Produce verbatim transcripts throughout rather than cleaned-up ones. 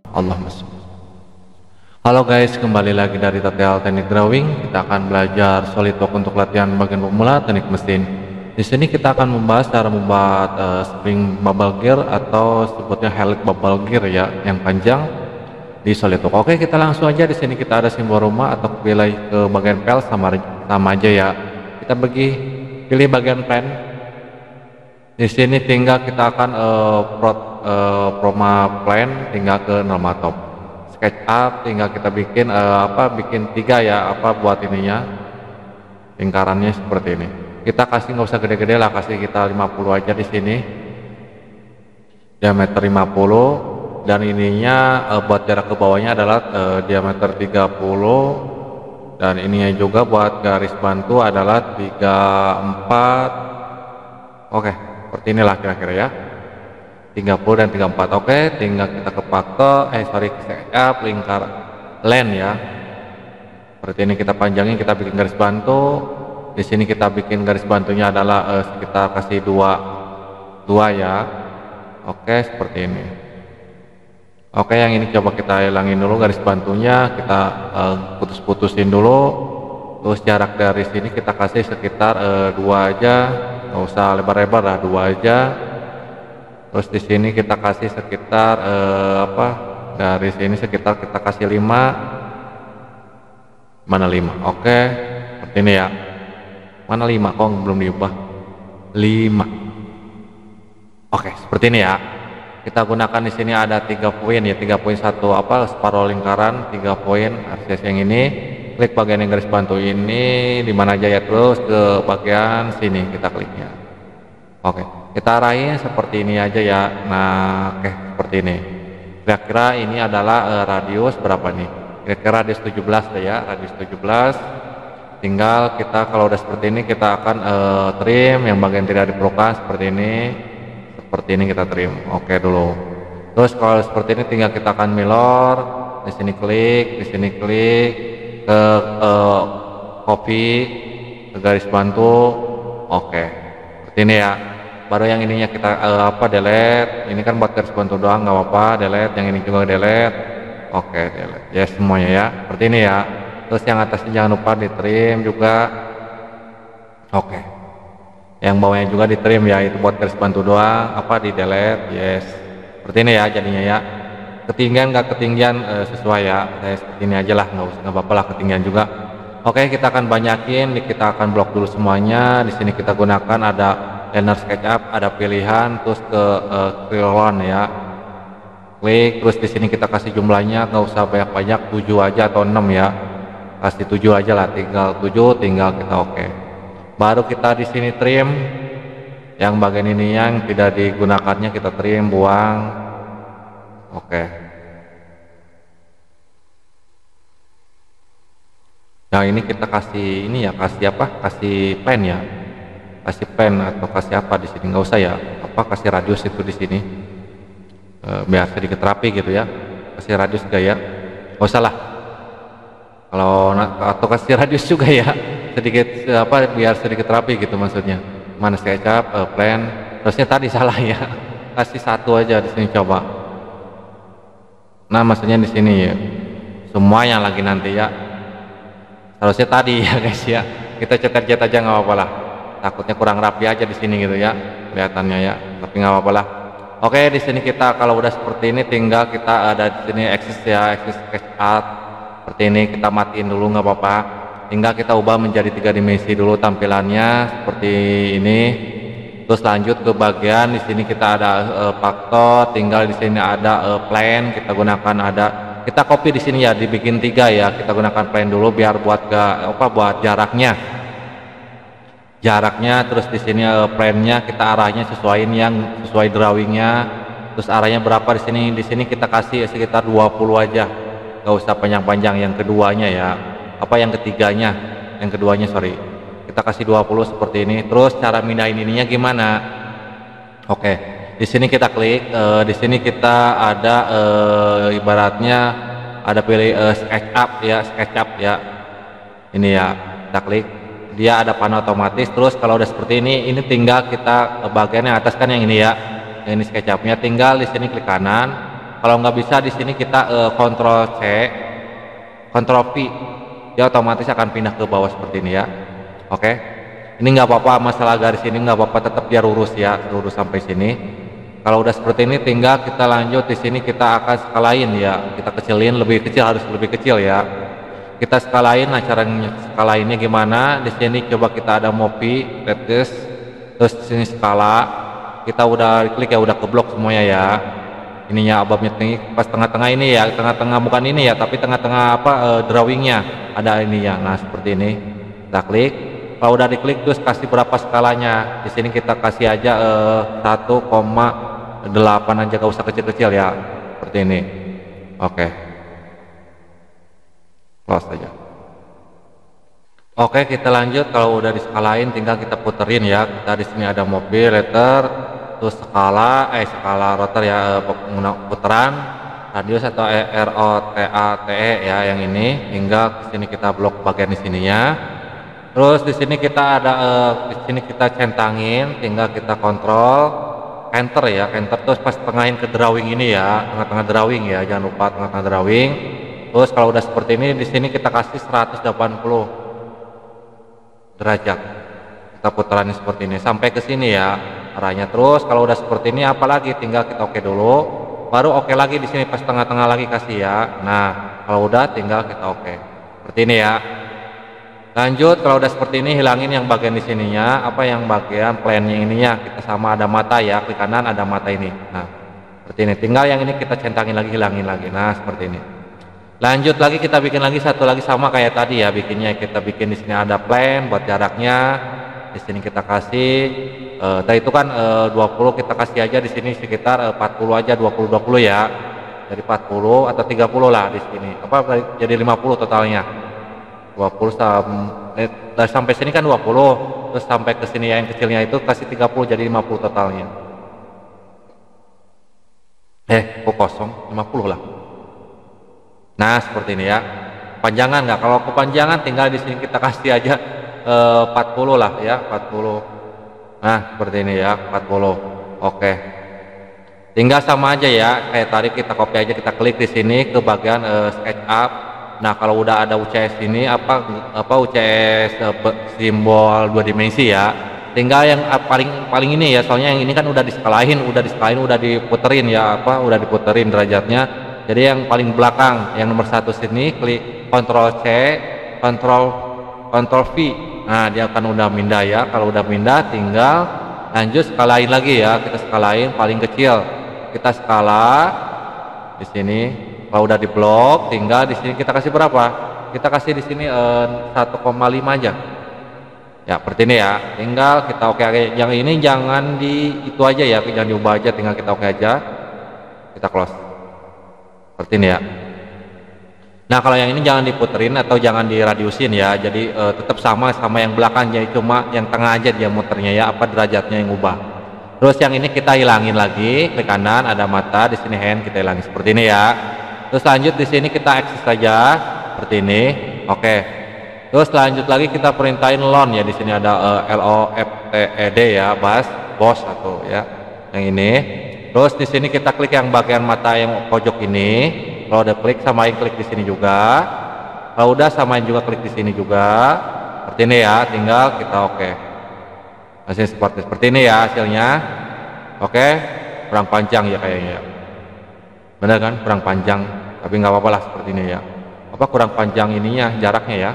Allahumma sholli. Halo guys, kembali lagi dari Tutorial Teknik Drawing. Kita akan belajar SolidWorks untuk latihan bagian pemula teknik mesin. Di sini kita akan membahas cara membuat uh, spring bubble gear atau sebutnya helix bubble gear ya, yang panjang di SolidWorks. Oke, kita langsung aja. Di sini kita ada simbol rumah atau pilih ke bagian file sama sama aja ya. Kita bagi pilih bagian plan. Di sini tinggal kita akan uh, pro, uh, Proma plan, tinggal ke normal top. SketchUp tinggal kita bikin uh, apa bikin tiga ya, apa buat ininya lingkarannya seperti ini. Kita kasih nggak usah gede-gede lah, kasih kita lima puluh aja di sini, diameter lima puluh, dan ininya uh, buat jarak ke bawahnya adalah uh, diameter tiga puluh, dan ininya juga buat garis bantu adalah tiga puluh empat. Oke, seperti inilah kira-kira ya, tiga puluh dan tiga puluh empat. Oke, tinggal kita ke pakai eh sorry SketchUp lingkar line ya, seperti ini. Kita panjangin, kita bikin garis bantu. Di sini kita bikin garis bantunya adalah eh, sekitar kasih dua dua ya. Oke, seperti ini. Oke, yang ini coba kita hilangin dulu garis bantunya, kita eh, putus-putusin dulu. Terus jarak dari sini kita kasih sekitar eh, dua aja, nggak usah lebar-lebar lah, dua aja. Terus di sini kita kasih sekitar eh, apa dari sini sekitar kita kasih lima, mana lima. Oke, seperti ini ya. Mana lima, kok belum diubah lima. Oke, seperti ini ya. Kita gunakan di sini ada tiga poin ya, tiga poin satu apa separuh lingkaran, tiga poin akses yang ini. Klik bagian yang garis bantu ini di mana aja ya, terus ke bagian sini kita kliknya. Oke, kita arahin seperti ini aja ya. Nah, oke, seperti ini. Kira-kira ini adalah uh, radius berapa nih? Kira-kira radius tujuh belas deh ya, radius tujuh belas. Tinggal kita kalau udah seperti ini kita akan uh, trim yang bagian tidak diperlukan seperti ini. Seperti ini kita trim. Oke dulu. Terus kalau seperti ini tinggal kita akan mirror. Di sini klik, di sini klik ke uh, copy ke garis bantu. Oke. Seperti ini ya. Baru yang ininya kita uh, apa delete. Ini kan buat garis bantu doang, nggak apa-apa, delete. Yang ini juga delete. Oke, delete. Ya semuanya ya. Seperti ini ya. Terus yang atasnya jangan lupa di trim juga. Oke. Yang bawahnya juga di trim ya, itu buat garis bantu doang, apa di delete. Yes. Seperti ini ya jadinya ya. Ketinggian nggak ketinggian uh, sesuai ya. Saya seperti ini aja lah, nggak usah nggak apa-apa lah ketinggian juga. Oke, kita akan banyakin, kita akan blok dulu semuanya. Di sini kita gunakan ada Liner SketchUp, ada pilihan, terus ke uh, Crayon ya. Klik, terus di sini kita kasih jumlahnya, nggak usah banyak-banyak, tujuh aja atau enam ya. Kasih tujuh aja lah, tinggal tujuh, tinggal kita oke. Baru kita di sini trim yang bagian ini yang tidak digunakannya, kita trim, buang. Oke. Nah ini kita kasih ini ya, kasih apa? Kasih pen ya, kasih pen atau kasih apa di sini, nggak usah ya. Apa kasih radius itu di sini, e, biar sedikit rapi gitu ya. Kasih radius gaya, nggak usah lah. Kalau atau kasih radius juga ya, sedikit apa biar sedikit rapi gitu maksudnya. Mana SketchUp, uh, plan, terusnya tadi salah ya. Kasih satu aja di sini coba. Nah maksudnya di sini ya, semua yang lagi nanti ya. Harusnya tadi ya guys ya. Kita cetak-cetak aja nggak apa-apa lah. Takutnya kurang rapi aja di sini gitu ya, kelihatannya ya. Tapi nggak apa-apa lah. Oke, di sini kita kalau udah seperti ini tinggal kita ada di sini axis ya, axis SketchUp. Seperti ini kita matiin dulu nggak apa-apa, tinggal kita ubah menjadi tiga dimensi dulu tampilannya seperti ini. Terus lanjut ke bagian di sini kita ada uh, faktor, tinggal di sini ada uh, plane, kita gunakan ada kita copy di sini ya, dibikin tiga ya, kita gunakan plane dulu biar buat gak apa buat jaraknya jaraknya terus di sini uh, plane-nya kita arahnya sesuaiin yang sesuai drawingnya. Terus arahnya berapa di sini, di sini kita kasih sekitar dua puluh aja, nggak usah panjang-panjang. Yang keduanya ya, apa yang ketiganya, yang keduanya sorry, kita kasih dua puluh seperti ini. Terus cara mindahin ininya gimana? Oke, di sini kita klik, uh, di sini kita ada uh, ibaratnya ada pilih uh, SketchUp ya, SketchUp ya, ini ya, kita klik, dia ada panel otomatis. Terus kalau udah seperti ini, ini tinggal kita uh, bagian yang atas kan yang ini ya, ini SketchUp-nya, tinggal di sini klik kanan. Kalau nggak bisa di sini kita uh, kontrol C, kontrol V, dia otomatis akan pindah ke bawah seperti ini ya. Oke, ini nggak apa-apa, masalah garis ini nggak apa-apa, tetap dia lurus ya, lurus sampai sini. Kalau udah seperti ini, tinggal kita lanjut di sini, kita akan skalain ya, kita kecilin, lebih kecil, harus lebih kecil ya. Kita skalain, nah cara skalainnya gimana? Di sini coba kita ada mopi, reduce, terus di sini skala, kita udah klik ya, udah keblok semuanya ya. Ininya ababnya tinggi, pas tengah-tengah ini ya, tengah-tengah bukan ini ya, tapi tengah-tengah apa e, drawingnya ada ini ya. Nah seperti ini, kita klik. Kalau udah diklik terus kasih berapa skalanya. Di sini kita kasih aja e, satu koma delapan aja, gak usah kecil-kecil ya, seperti ini. Oke, close aja. Oke, kita lanjut. Kalau udah diskalain, tinggal kita puterin ya. Kita di sini ada mobil, letter, terus skala, eh skala rotor ya, putaran, radius atau R O T A T E ya, yang ini. Hingga di sini kita blok bagian di sininya. Terus di sini kita ada, eh, di sini kita centangin, tinggal kita kontrol enter ya, enter terus pas tengahin ke drawing ini ya, tengah-tengah drawing ya, jangan lupa tengah-tengah drawing. Terus kalau udah seperti ini, di sini kita kasih seratus delapan puluh derajat. Kita putarannya seperti ini sampai ke sini ya arahnya. Terus kalau udah seperti ini, apalagi tinggal kita oke dulu, baru oke lagi di sini pas tengah-tengah lagi kasih ya. Nah kalau udah tinggal kita oke seperti ini ya. Lanjut, kalau udah seperti ini, hilangin yang bagian di sininya, apa yang bagian plannya ininya, kita sama ada mata ya, klik kanan ada mata ini. Nah seperti ini, tinggal yang ini kita centangin lagi, hilangin lagi. Nah seperti ini. Lanjut lagi, kita bikin lagi satu lagi sama kayak tadi ya, bikinnya kita bikin di sini ada plan buat jaraknya. Di sini kita kasih eh, tadi itu kan eh, dua puluh, kita kasih aja di sini sekitar eh, empat puluh aja, dua puluh dua puluh ya. Jadi empat puluh atau tiga puluh lah di sini. Apa jadi lima puluh totalnya. dua puluh sampai eh, sampai sini kan dua puluh, terus sampai ke sini yang kecilnya itu kasih tiga puluh, jadi lima puluh totalnya. Eh, kok kosong? lima puluh lah. Nah, seperti ini ya. Panjangan nggak? Kalau kepanjangan tinggal di sini kita kasih aja eh, empat puluh lah ya, empat puluh. Nah, seperti ini ya, empat puluh. Oke. Tinggal sama aja ya, kayak tadi kita copy aja, kita klik di sini ke bagian eh, SketchUp. Nah kalau udah ada U C S ini apa apa U C S uh, simbol dua dimensi ya, tinggal yang uh, paling paling ini ya, soalnya yang ini kan udah diskalain, udah diskalain, udah diputerin ya, apa udah diputerin derajatnya. Jadi yang paling belakang, yang nomor satu sini, klik Ctrl C, Ctrl Ctrl V. Nah dia akan udah pindah ya. Kalau udah pindah, tinggal lanjut skalain lagi ya, kita skalain paling kecil, kita skala di sini. Kalau udah di blok, tinggal di sini kita kasih berapa? Kita kasih di sini eh, satu koma lima aja. Ya, seperti ini ya. Tinggal kita oke aja. Yang ini jangan di itu aja ya, jangan diubah aja, tinggal kita oke aja. Kita close. Seperti ini ya. Nah, kalau yang ini jangan diputerin atau jangan diradiusin ya. Jadi eh, tetap sama sama yang belakang, jadi cuma yang tengah aja dia muternya ya, apa derajatnya yang ubah. Terus yang ini kita hilangin lagi, klik kanan ada mata, di sini hand kita hilangin seperti ini ya. Terus lanjut di sini kita akses saja seperti ini. Oke. Terus lanjut lagi kita perintahin loan ya, di sini ada uh, L O F T E D ya, bas, bos atau ya. Yang ini. Terus di sini kita klik yang bagian mata yang pojok ini. Kalau udah klik, samain klik di sini juga. Kalau udah samain juga klik di sini juga. Seperti ini ya, tinggal kita oke. Hasil seperti seperti ini ya hasilnya. Oke. Kurang panjang ya kayaknya. Benar kan, kurang panjang, tapi nggak apa-apa lah seperti ini ya. Apa kurang panjang ininya, jaraknya ya.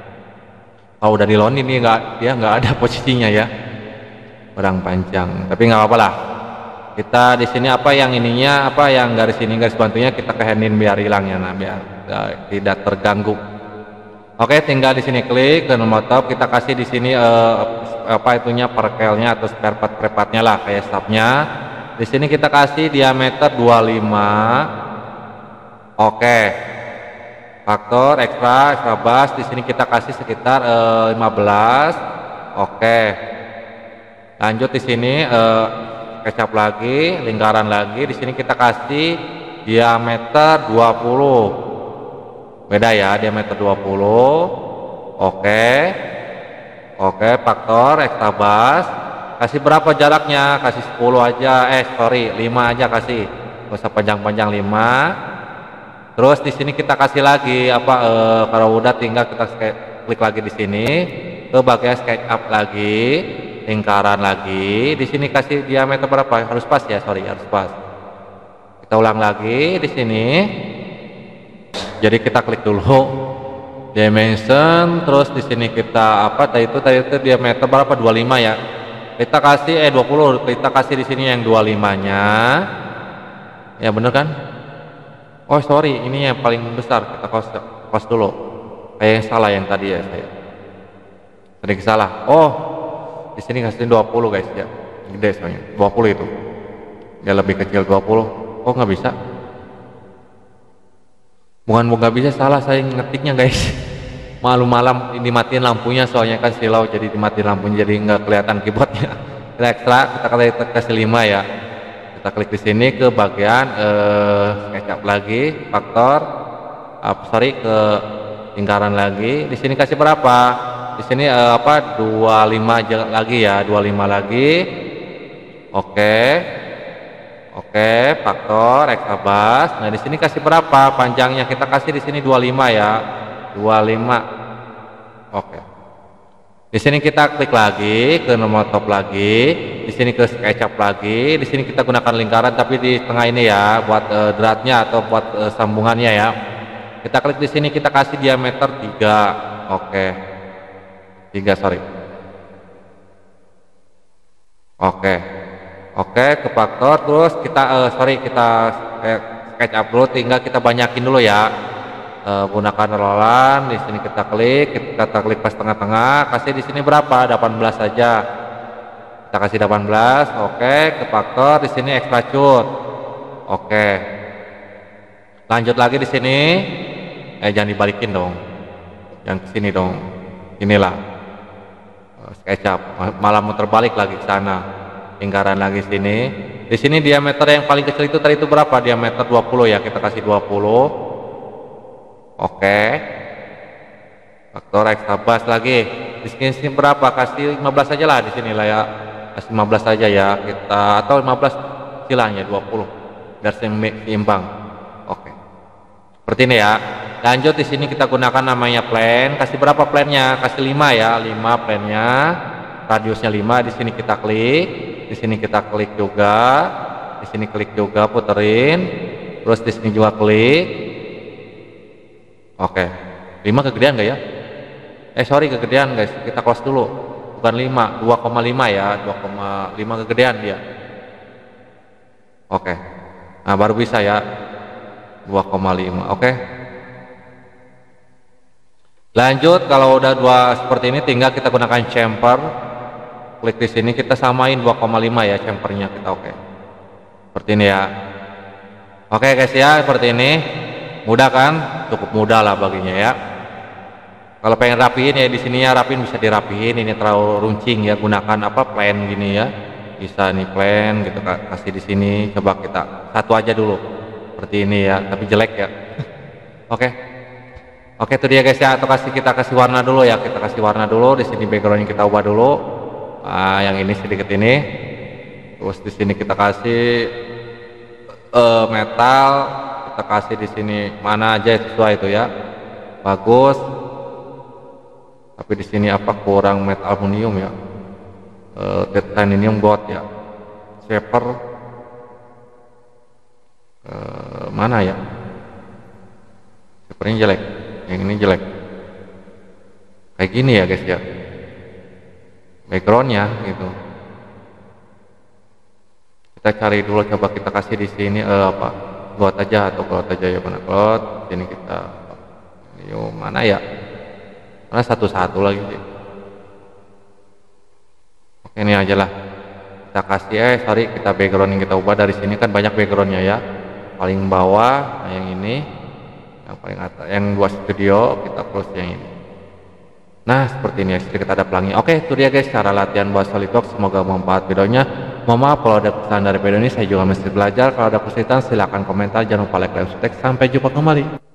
Kalau udah di loan ini nggak, dia nggak ada posisinya ya, kurang panjang, tapi nggak apa-apa lah. Kita di sini apa yang ininya, apa yang garis ini garis bantunya kita kehendin biar hilang ya, nah biar uh, tidak terganggu. Oke, tinggal di sini klik ke nomor top, kita kasih di sini uh, apa itunya perkelnya atau spare part prepatnya lah, kayak stopnya. Di sini kita kasih diameter dua puluh lima. Oke. Faktor ekstra ekstra bas di sini kita kasih sekitar eh, lima belas. Oke. Lanjut di sini eh, kecap lagi, lingkaran lagi. Di sini kita kasih diameter dua puluh. Beda ya, diameter dua puluh. Oke. Oke, faktor ekstra bas. Kasih berapa jaraknya? Kasih sepuluh aja, eh sorry lima aja kasih. nggak usah panjang-panjang lima. Terus di sini kita kasih lagi apa eh, kalau udah tinggal kita klik lagi di sini ke bagian SketchUp lagi, lingkaran lagi. Di sini kasih diameter berapa? Harus pas ya, sorry harus pas. Kita ulang lagi di sini. Jadi kita klik dulu dimension, terus di sini kita apa tadi itu tadi itu diameter berapa? dua puluh lima ya. Kita kasih eh dua puluh, kita kasih di sini yang dua puluh lima-nya. Ya bener kan? Oh sorry, ini yang paling besar, kita close, close dulu. Kayak yang salah yang tadi ya saya. Sedikit salah. Oh, di sini kasih dua puluh guys ya. Gede soalnya. dua puluh itu. Ya lebih kecil dua puluh. Oh nggak bisa. Bukan nggak bisa, salah saya ngetiknya guys. Malam-malam dimatiin lampunya soalnya kan silau, jadi dimatiin lampunya jadi nggak kelihatan keyboardnya. Kita ekstra, kita kasih lima ya. Kita klik di sini ke bagian eh, SketchUp lagi, faktor, uh, sorry ke lingkaran lagi. Di sini kasih berapa? Di sini eh, apa? dua puluh lima lagi ya, dua puluh lima lagi. Oke, oke, faktor, ekabas. Nah di sini kasih berapa? Panjangnya kita kasih di sini dua puluh lima ya, dua puluh lima. Oke. Di sini kita klik lagi ke nomor top lagi, di sini ke SketchUp lagi, di sini kita gunakan lingkaran tapi di tengah ini ya buat uh, dratnya atau buat uh, sambungannya ya. Kita klik di sini, kita kasih diameter tiga. Oke. tiga sorry. Oke. Oke, ke faktor terus kita uh, sorry kita eh, SketchUp dulu, tinggal kita banyakin dulu ya. Uh, gunakan rolan, di sini kita klik, kita klik pas tengah-tengah, kasih di sini berapa? delapan belas saja. Kita kasih delapan belas. Oke, ke faktor di sini extra cut. Oke. Lanjut lagi di sini. Eh jangan dibalikin dong. Yang ke sini dong. Inilah. Uh, SketchUp malah mau terbalik lagi ke sana. Lingkaran lagi sini. Di sini diameter yang paling kecil itu tadi itu berapa? Diameter dua puluh ya, kita kasih dua puluh. Oke, faktor ekabas lagi. Di sini, sini berapa? Kasih lima belas aja lah di sini lah ya. Kasih lima belas aja ya kita, atau lima belas silahnya dua puluh biar seimbang. Oke, seperti ini ya. Lanjut di sini kita gunakan namanya plan. Kasih berapa plannya? Kasih lima ya, lima plannya. Radiusnya lima. Di sini kita klik. Di sini kita klik juga. Di sini klik juga, puterin. Terus di sini juga klik. Oke, lima kegedean nggak ya? Eh sorry kegedean guys, kita close dulu. Bukan lima, dua koma lima ya, dua koma lima kegedean dia. Oke, nah baru bisa ya, dua koma lima. Oke. Lanjut, kalau udah dua seperti ini tinggal kita gunakan chamfer. Klik di sini, kita samain dua koma lima ya chamfernya kita. Oke, seperti ini ya. Oke guys ya, seperti ini. Mudah kan? Cukup mudah lah baginya ya. Kalau pengen rapiin ya di sini ya rapiin, bisa dirapiin. Ini terlalu runcing ya, gunakan apa plan gini ya. Bisa nih plan gitu, kasih di sini. Coba kita satu aja dulu seperti ini ya, tapi jelek ya. Oke, oke itu dia guys ya. Atau kasih kita kasih warna dulu ya. Kita kasih warna dulu di sini, backgroundnya kita ubah dulu. Nah, yang ini sedikit ini. Terus di sini kita kasih uh, metal. Kita kasih di sini mana aja sesuai itu ya, bagus. Tapi di sini apa kurang metal aluminium ya, e, titanium gold ya, shaper e, mana ya, shapernya jelek, yang ini jelek, kayak gini ya guys ya, backgroundnya gitu. Kita cari dulu, coba kita kasih di sini e, apa cloud aja atau cloud aja ya, mana cloud sini kita yo mana ya, mana satu-satu lagi sih. Oke ini aja lah kita kasih eh sorry kita background yang kita ubah dari sini kan banyak backgroundnya ya, paling bawah nah yang ini, yang paling atas yang dua studio kita close yang ini. Nah seperti ini ya, sedikit ada pelangi. Oke itu dia guys cara latihan buat SolidWorks, semoga bermanfaat videonya. Mohon maaf kalau ada kesalahan dari video ini, saya juga masih belajar. Kalau ada kesulitan silahkan komentar, jangan lupa like dan subscribe. Sampai jumpa kembali.